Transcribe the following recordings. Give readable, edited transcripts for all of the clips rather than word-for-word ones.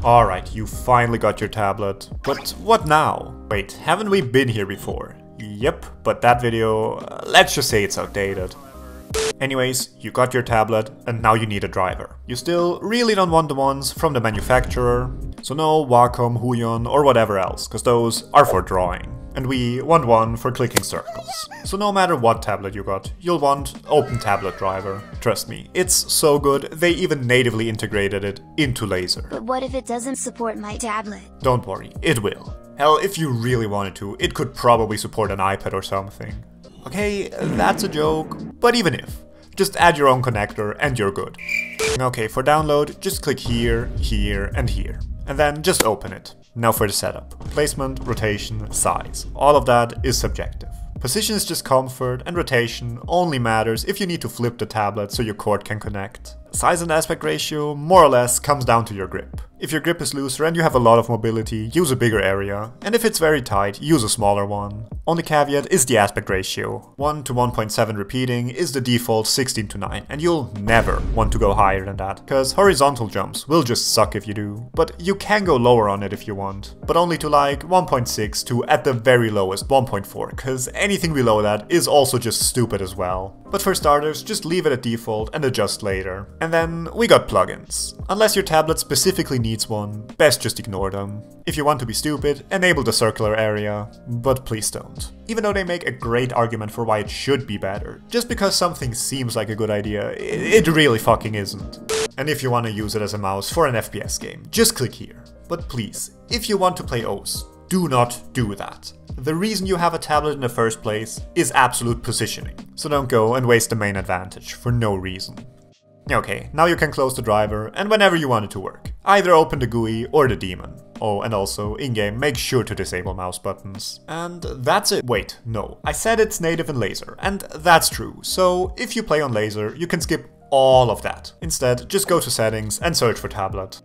Alright, you finally got your tablet. But what now? Wait, haven't we been here before? Yep, but that video, let's just say it's outdated. Anyways, you got your tablet and now you need a driver. You still really don't want the ones from the manufacturer, so no Wacom, Huion or whatever else, cause those are for drawing. And we want one for clicking circles. So no matter what tablet you got, you'll want Open Tablet Driver. Trust me, it's so good, they even natively integrated it into Lazer. But what if it doesn't support my tablet? Don't worry, it will. Hell, if you really wanted to, it could probably support an iPad or something. Okay, that's a joke, but even if, just add your own connector and you're good. Okay, for download, just click here, here, and here. And then just open it. Now for the setup. Placement, rotation, size. All of that is subjective. Position is just comfort, and rotation only matters if you need to flip the tablet so your cord can connect. Size and aspect ratio more or less comes down to your grip. If your grip is looser and you have a lot of mobility, use a bigger area, and if it's very tight, use a smaller one. Only caveat is the aspect ratio. 1 to 1.7 repeating is the default 16 to 9, and you'll never want to go higher than that, cause horizontal jumps will just suck if you do. But you can go lower on it if you want, but only to like 1.6 to at the very lowest 1.4, cause anything below that is also just stupid as well. But for starters, just leave it at default and adjust later. And then we got plugins. Unless your tablet specifically needs one, best just ignore them. If you want to be stupid, enable the circular area, but please don't. Even though they make a great argument for why it should be better, just because something seems like a good idea, it really fucking isn't. And if you want to use it as a mouse for an FPS game, just click here. But please, if you want to play OS, do not do that. The reason you have a tablet in the first place is absolute positioning, so don't go and waste the main advantage for no reason. Okay, now you can close the driver, and whenever you want it to work, either open the GUI or the daemon. Oh, and also, in-game, make sure to disable mouse buttons. And that's it. Wait, no, I said it's native in Lazer, and that's true, so if you play on Lazer, you can skip all of that. Instead, just go to settings and search for tablet.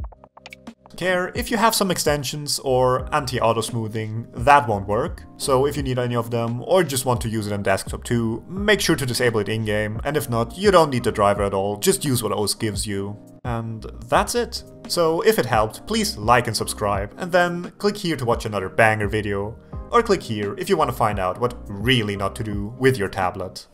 If you have some extensions or anti-auto smoothing, that won't work. So if you need any of them or just want to use it on desktop too, make sure to disable it in-game, and if not, you don't need the driver at all, just use what OS gives you. And that's it. So if it helped, please like and subscribe, and then click here to watch another banger video, or click here if you want to find out what really not to do with your tablet.